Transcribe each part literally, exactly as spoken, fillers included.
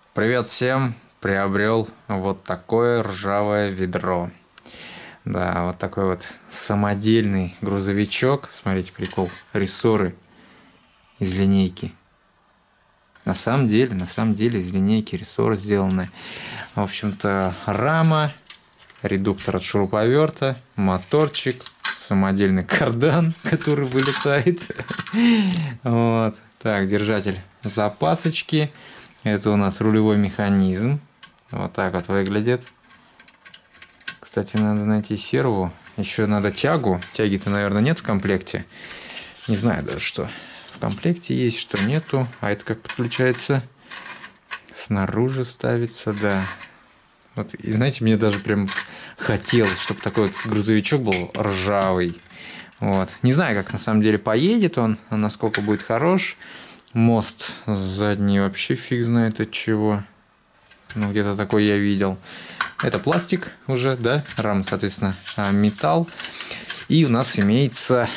Привет всем! Приобрел вот такое ржавое ведро. Да, вот такой вот самодельный грузовичок. Смотрите, прикол. Рессоры из линейки. На самом деле, на самом деле из линейки рессоры сделаны. В общем-то, рама, редуктор от шуруповерта, моторчик, самодельный кардан, который вылетает. Вот. Так, держатель запасочки. Это у нас рулевой механизм. Вот так вот выглядит. Кстати, надо найти серву. Еще надо тягу. Тяги-то, наверное, нет в комплекте. Не знаю даже, что в комплекте есть, что нету. А это как подключается? Снаружи ставится, да. Вот, и знаете, мне даже прям хотелось, чтобы такой вот грузовичок был ржавый. Вот. Не знаю, как на самом деле поедет он, насколько будет хорош. Мост задний вообще фиг знает от чего. Ну, где-то такой я видел. Это пластик уже, да? Рама, соответственно, металл. И у нас имеется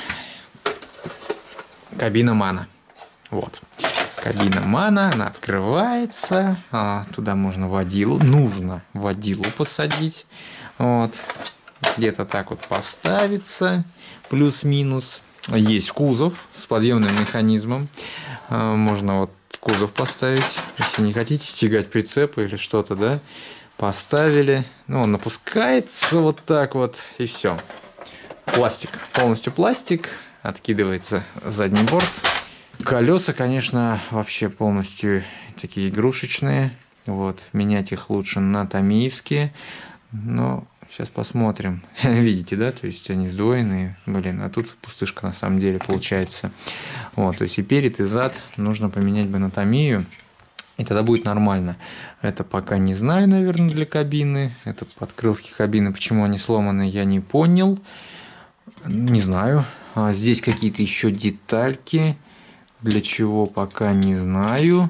кабина МАНа. Вот. Кабина МАНа, она открывается. А, туда можно водилу. Нужно водилу посадить. Вот. Где-то так вот поставится. Плюс-минус. Есть кузов с подъемным механизмом. Можно вот кузов поставить. Если не хотите стягать прицепы или что-то, да, поставили. Ну, он опускается вот так вот, и все. Пластик. Полностью пластик. Откидывается задний борт. Колеса, конечно, вообще полностью такие игрушечные. Вот. Менять их лучше на томиевские. Но сейчас посмотрим. Видите, да? То есть они сдвоенные. Блин, а тут пустышка на самом деле получается. Вот, то есть и перед, и зад нужно поменять бы на томию. И тогда будет нормально. Это пока не знаю, наверное, для кабины. Это подкрылки кабины. Почему они сломаны, я не понял. Не знаю. А здесь какие-то еще детальки. Для чего, пока не знаю.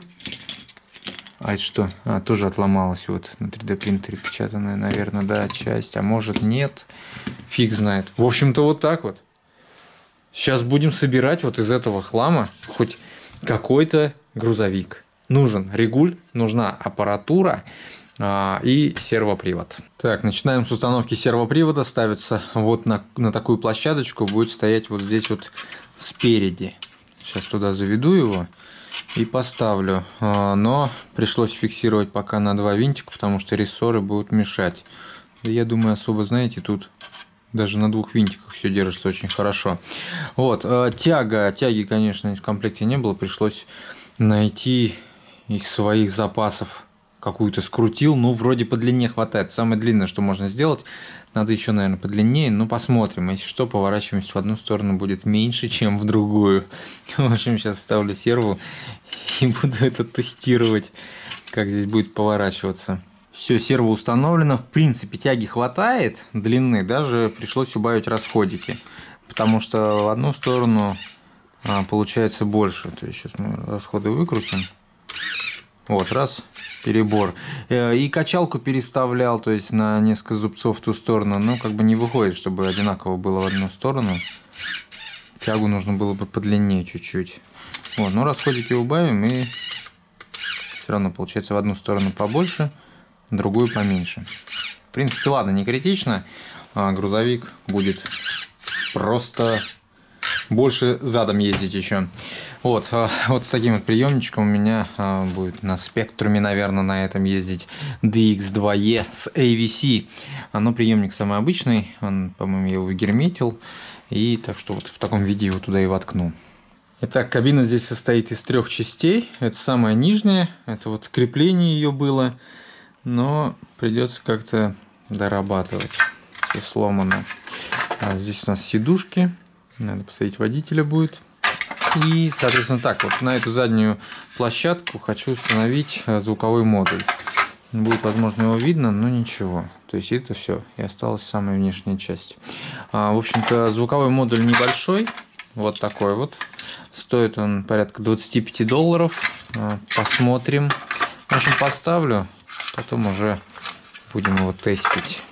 А это что? А, тоже отломалась вот на три дэ принтере печатанная, наверное, да, часть. А может нет. Фиг знает. В общем-то, вот так вот. Сейчас будем собирать вот из этого хлама хоть какой-то грузовик. Нужен регуль, нужна аппаратура а, и сервопривод. Так, начинаем с установки сервопривода. Ставится вот на, на такую площадочку. Будет стоять вот здесь вот спереди. Сейчас туда заведу его и поставлю. А, но пришлось фиксировать пока на два винтика, потому что рессоры будут мешать. Да я думаю, особо, знаете, тут... Даже на двух винтиках все держится очень хорошо. Вот, э, тяга. Тяги, конечно, в комплекте не было. Пришлось найти из своих запасов какую-то скрутил. Ну, вроде по длине хватает. Самое длинное, что можно сделать. Надо еще, наверное, подлиннее. Но посмотрим. Если что, поворачиваемость в одну сторону будет меньше, чем в другую. В общем, сейчас ставлю серву и буду это тестировать, как здесь будет поворачиваться. Все, серво установлено. В принципе, тяги хватает длины. Даже пришлось убавить расходики. Потому что в одну сторону а, получается больше. То есть сейчас мы расходы выкрутим. Вот, раз, перебор. И качалку переставлял, то есть на несколько зубцов в ту сторону. Но как бы не выходит, чтобы одинаково было в одну сторону. Тягу нужно было бы подлиннее чуть-чуть. Вот, но расходики убавим, и все равно получается в одну сторону побольше, другую поменьше. В принципе, ладно, не критично. А грузовик будет просто больше задом ездить еще. Вот, вот с таким вот приемничком у меня будет на спектруме, наверное, на этом ездить ди икс два и с эй ви си. Но приемник самый обычный, он, по-моему, я его герметил. И так что вот в таком виде его туда и воткну. Итак, кабина здесь состоит из трех частей. Это самая нижняя, это вот крепление ее было. Но придется как-то дорабатывать. Все сломано. А здесь у нас сидушки. Надо посадить водителя будет. И, соответственно, так, вот на эту заднюю площадку хочу установить звуковой модуль. Будет, возможно, его видно, но ничего. То есть это все. И осталась самая внешняя часть. А, в общем-то, звуковой модуль небольшой. Вот такой вот. Стоит он порядка двадцати пяти долларов. А, посмотрим. В общем, поставлю. Потом уже будем его тестить.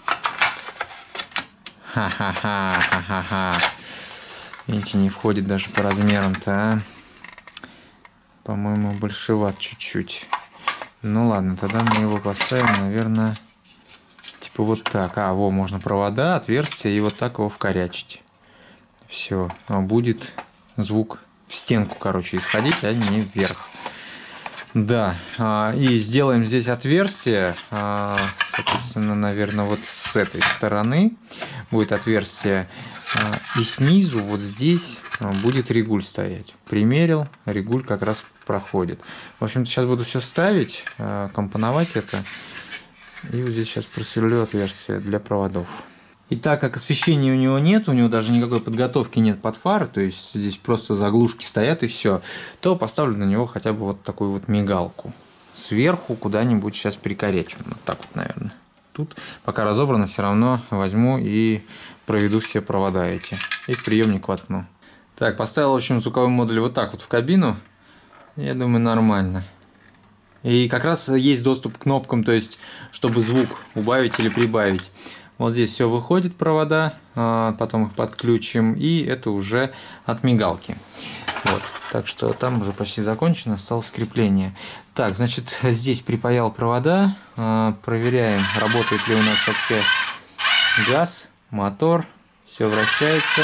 Ха-ха-ха, ха-ха-ха. Видите, не входит даже по размерам-то, а? По-моему, большеват чуть-чуть. Ну ладно, тогда мы его поставим, наверное, типа вот так. А, во, можно провода, отверстия и вот так его вкорячить. Все, будет звук в стенку, короче, исходить, а не вверх. Да, и сделаем здесь отверстие, соответственно, наверное, вот с этой стороны будет отверстие, и снизу вот здесь будет регуль стоять. Примерил, регуль как раз проходит. В общем-то, сейчас буду все ставить, компоновать это, и вот здесь сейчас просверлю отверстие для проводов. И так как освещения у него нет, у него даже никакой подготовки нет под фары, то есть здесь просто заглушки стоят и все, то поставлю на него хотя бы вот такую вот мигалку. Сверху куда-нибудь сейчас прикорячу. Вот так вот, наверное. Тут пока разобрано, все равно возьму и проведу все провода эти. И в приемник воткну. Так, поставил, в общем, звуковой модуль вот так вот в кабину. Я думаю, нормально. И как раз есть доступ к кнопкам, то есть, чтобы звук убавить или прибавить. Вот здесь все выходит, провода, потом их подключим, и это уже от мигалки. Вот, так что там уже почти закончено, осталось крепление. Так, значит, здесь припаял провода, проверяем, работает ли у нас вообще газ, мотор, все вращается.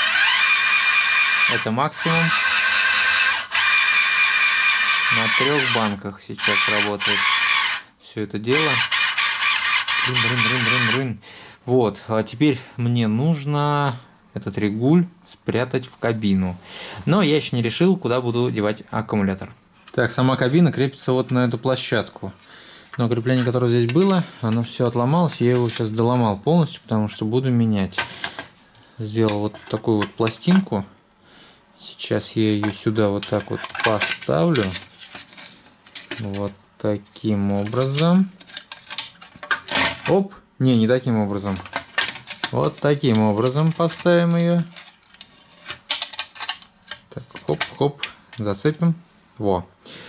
Это максимум. На трех банках сейчас работает все это дело. Рын, рын, рын, рын, рын. Вот, а теперь мне нужно этот регуль спрятать в кабину. Но я еще не решил, куда буду девать аккумулятор. Так, сама кабина крепится вот на эту площадку. Но крепление, которое здесь было, оно все отломалось. Я его сейчас доломал полностью, потому что буду менять. Сделал вот такую вот пластинку. Сейчас я ее сюда вот так вот поставлю. Вот таким образом. Оп, не, не таким образом. Вот таким образом поставим ее. Так, хоп-хоп, зацепим. Во.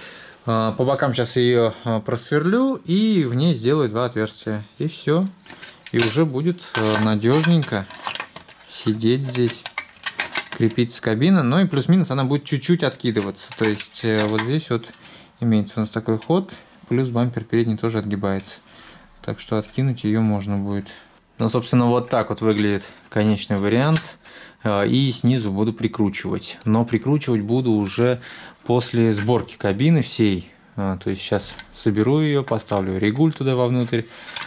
По бокам сейчас ее просверлю и в ней сделаю два отверстия. И все. И уже будет надежненько сидеть здесь, крепиться кабина. Ну и плюс-минус она будет чуть-чуть откидываться. То есть вот здесь вот имеется у нас такой ход. Плюс бампер передний тоже отгибается. Так что откинуть ее можно будет. Ну, собственно, вот так вот выглядит конечный вариант. И снизу буду прикручивать. Но прикручивать буду уже после сборки кабины всей. То есть сейчас соберу ее, поставлю регуль туда вовнутрь,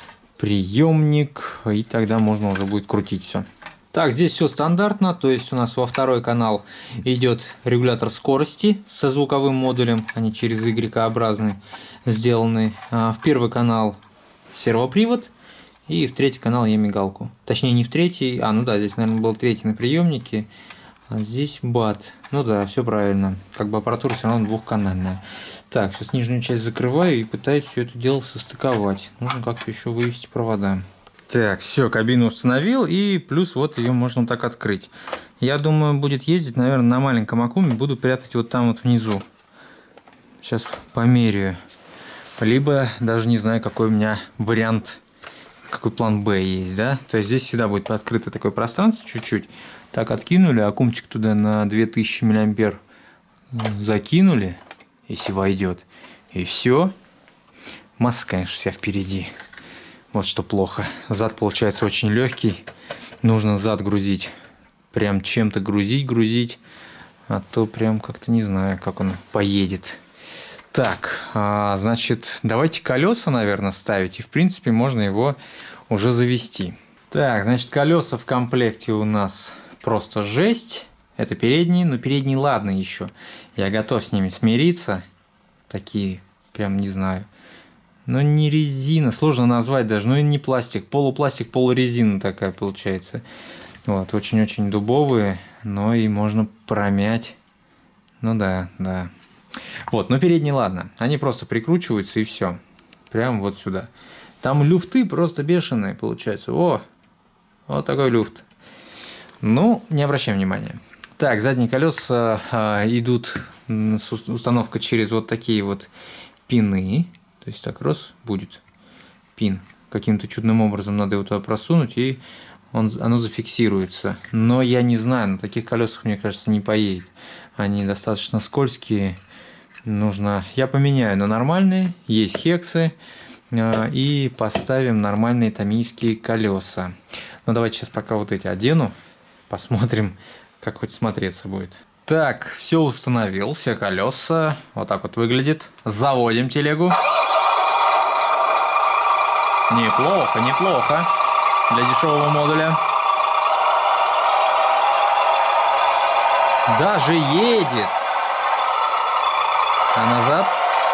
приемник, и тогда можно уже будет крутить все. Так, здесь все стандартно. То есть у нас во второй канал идет регулятор скорости со звуковым модулем. Они через Y-образный сделаны. В первый канал сервопривод, и в третий канал я мигалку. Точнее, не в третий, а ну да, здесь, наверное, был третий на приемнике, а здесь бат. Ну да, все правильно. Как бы аппаратура все равно двухканальная. Так, сейчас нижнюю часть закрываю и пытаюсь все это дело состыковать. Нужно как-то еще вывести провода. Так, все, кабину установил, и плюс вот ее можно так открыть. Я думаю, будет ездить, наверное, на маленьком аккуме, буду прятать вот там вот внизу. Сейчас померяю. Либо даже не знаю, какой у меня вариант, какой план Б есть, да. То есть здесь всегда будет открыто такое пространство чуть-чуть. Так, откинули, аккумчик туда на две тысячи миллиампер закинули, если войдет. И все. Масса, конечно, вся впереди. Вот что плохо. Зад получается очень легкий. Нужно зад грузить. Прям чем-то грузить, грузить. А то прям как-то не знаю, как он поедет. Так, а, значит, давайте колеса, наверное, ставить. И, в принципе, можно его уже завести. Так, значит, колеса в комплекте у нас просто жесть. Это передние, но передние ладно еще. Я готов с ними смириться. Такие, прям не знаю. Но не резина, сложно назвать даже. Ну и не пластик, полупластик, полурезина такая получается. Вот, очень-очень дубовые, но и можно промять. Ну да, да. Вот, но передние ладно, они просто прикручиваются и все. Прям вот сюда. Там люфты просто бешеные получаются. О, вот такой люфт. Ну, не обращаем внимания. Так, задние колеса а, идут с установка через вот такие вот пины. То есть так раз будет пин. Каким-то чудным образом надо его туда просунуть, и он, оно зафиксируется. Но я не знаю, на таких колесах, мне кажется, не поедет. Они достаточно скользкие. нужно... Я поменяю на нормальные, есть хексы, и поставим нормальные томийские колеса. Ну, давайте сейчас пока вот эти одену, посмотрим, как хоть смотреться будет. Так, все установил, все колеса, вот так вот выглядит. Заводим телегу. Неплохо, неплохо для дешевого модуля. Даже едет. А назад?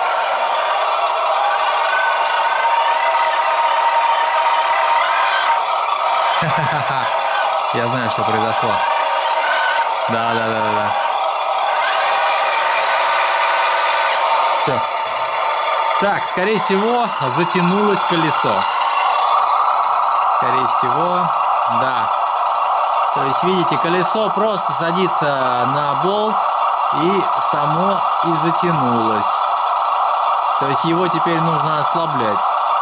Ха-ха-ха. Я знаю, что произошло. Да, да, да, да, да. Все. Так, скорее всего, затянулось колесо. Скорее всего, да. То есть, видите, колесо просто садится на болт и само и затянулось. То есть, его теперь нужно ослаблять.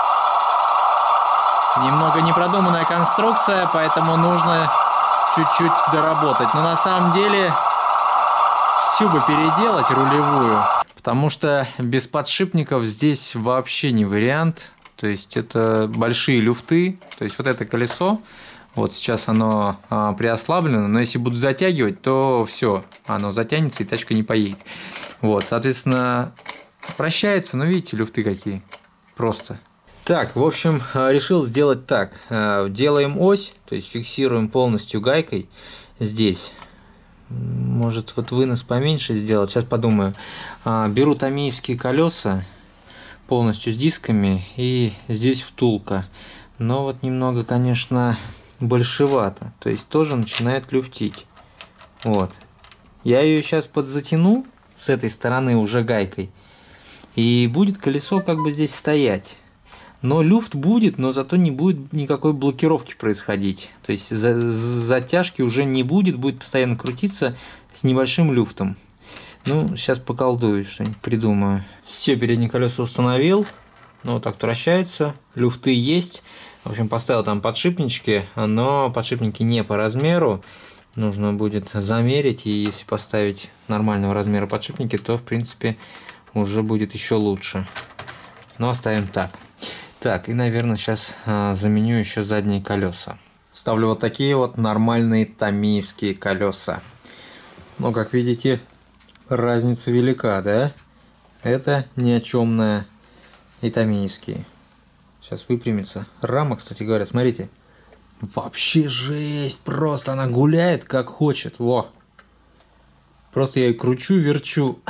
Немного непродуманная конструкция, поэтому нужно чуть-чуть доработать. Но на самом деле всю бы переделать рулевую, потому что без подшипников здесь вообще не вариант. То есть это большие люфты. То есть вот это колесо, вот сейчас оно а, приослаблено, но если буду затягивать, то все, оно затянется и тачка не поедет. Вот, соответственно, прощается, но видите, люфты какие. Просто. Так, в общем, решил сделать так. Делаем ось, то есть фиксируем полностью гайкой здесь. Может, вот вынос поменьше сделать. Сейчас подумаю. Беру томиевские колеса полностью с дисками, и здесь втулка. Но вот немного, конечно, большевато. То есть тоже начинает люфтить. Вот. Я ее сейчас подзатяну с этой стороны уже гайкой. И будет колесо как бы здесь стоять. Но люфт будет, но зато не будет никакой блокировки происходить. То есть за затяжки уже не будет, будет постоянно крутиться с небольшим люфтом. Ну, сейчас поколдую, что-нибудь придумаю. Все, передние колеса установил. Ну, вот так вот вращаются. Люфты есть. В общем, поставил там подшипнички, но подшипники не по размеру. Нужно будет замерить, и если поставить нормального размера подшипники, то, в принципе, уже будет еще лучше. Но оставим так. Так, и, наверное, сейчас а, заменю еще задние колеса. Ставлю вот такие вот нормальные томиевские колеса. Но, как видите, разница велика, да? Это ни о чемная и томиевские. Сейчас выпрямится. Рама, кстати говоря, смотрите. Вообще жесть, просто она гуляет как хочет. Во. Просто я ее кручу, верчу.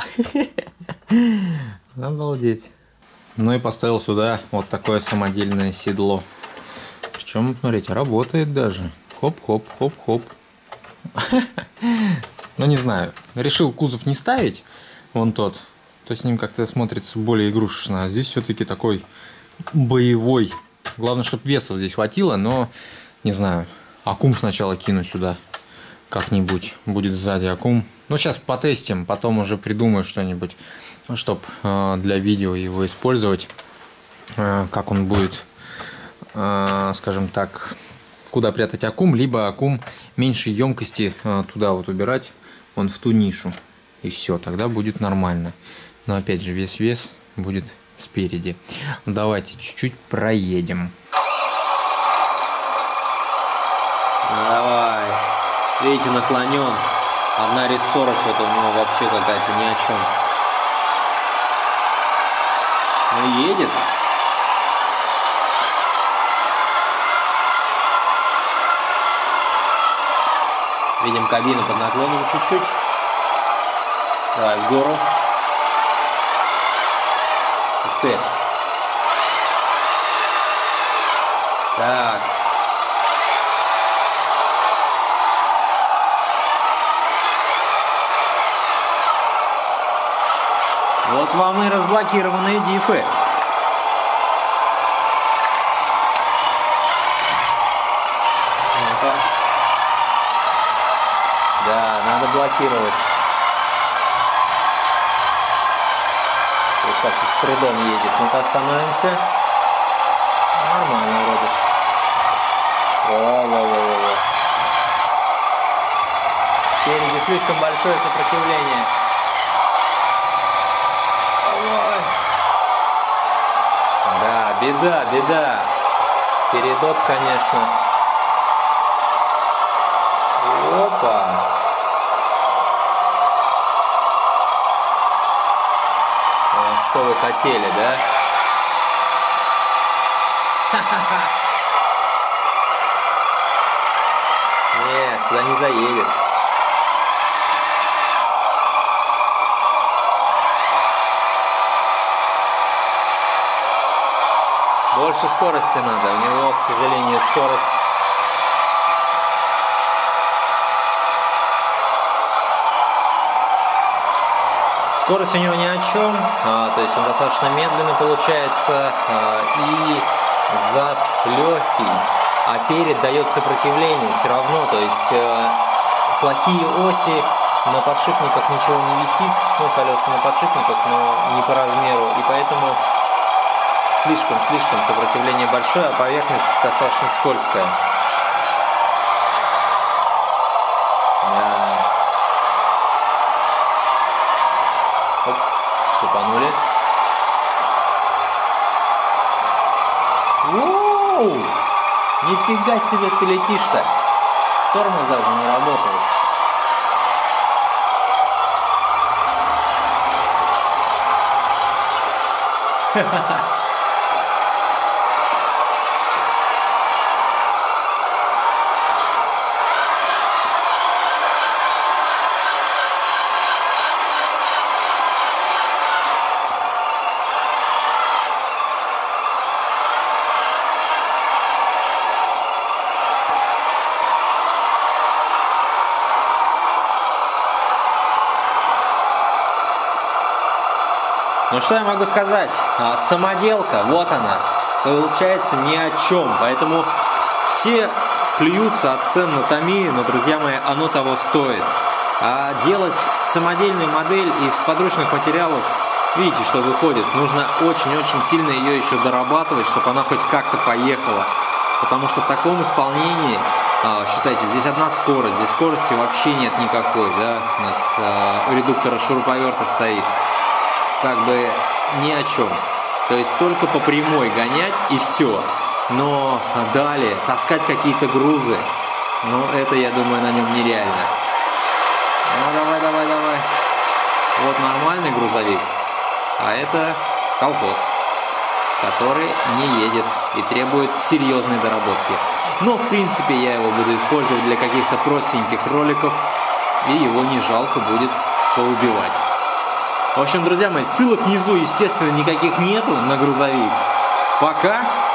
Обалдеть. Ну и поставил сюда вот такое самодельное седло. Причем, смотрите, работает даже. Хоп-хоп, хоп-хоп. Ну не знаю. Решил кузов не ставить. Вон тот. То с ним как-то смотрится более игрушечно. А здесь все-таки такой боевой. Главное, чтобы веса здесь хватило, но не знаю. Аккум сначала кину сюда. Как-нибудь. Будет сзади аккум. Ну сейчас потестим. Потом уже придумаю что-нибудь, чтобы э, для видео его использовать. Э, как он будет, э, скажем так, куда прятать аккум. Либо аккум меньшей емкости э, туда вот убирать. Он в ту нишу. И все. Тогда будет нормально. Но опять же весь вес будет спереди. Давайте чуть-чуть проедем. Давай. Видите, наклонен. Одна рессора что-то у него вообще какая-то ни о чем. Ну едет. Видим кабину под наклоном чуть-чуть. Давай в гору. Ух ты. Так. Вот вам и разблокированные дифы. Ну-ка. Да, надо блокировать. Вот как-то с трудом едет. Ну-ка, остановимся. Нормально вроде. Во-во-во-во. Спереди слишком большое сопротивление. беда, беда. Передок, конечно. Опа. А что вы хотели, да? Ха-ха-ха. Нет, сюда не заедет. Больше скорости надо. У него, к сожалению, скорость. Скорость у него ни о чем. А, то есть он достаточно медленно получается. А, и зад легкий. А перед дает сопротивление все равно. То есть э, плохие оси. На подшипниках ничего не висит. Ну, колеса на подшипниках, но не по размеру. И поэтому слишком-слишком сопротивление большое, а поверхность достаточно скользкая. Да. Оп, ступанули. Воу! Нифига себе ты летишь-то! Тормоз даже не работает. Ха-ха-ха. Ну что я могу сказать? А, самоделка, вот она, получается ни о чем. Поэтому все плюются от цен на Тamiya, но, друзья мои, оно того стоит. А делать самодельную модель из подручных материалов, видите, что выходит. Нужно очень-очень сильно ее еще дорабатывать, чтобы она хоть как-то поехала. Потому что в таком исполнении, а, считайте, здесь одна скорость, здесь скорости вообще нет никакой, да, у нас а, у редуктора шуруповерта стоит. Как бы ни о чем. То есть только по прямой гонять и все. Но далее таскать какие-то грузы, ну это, я думаю, на нем нереально. Ну давай, давай, давай. Вот нормальный грузовик, а это колхоз, который не едет и требует серьезной доработки. Но в принципе я его буду использовать для каких-то простеньких роликов, и его не жалко будет поубивать. В общем, друзья мои, ссылок внизу, естественно, никаких нету на грузовик. Пока.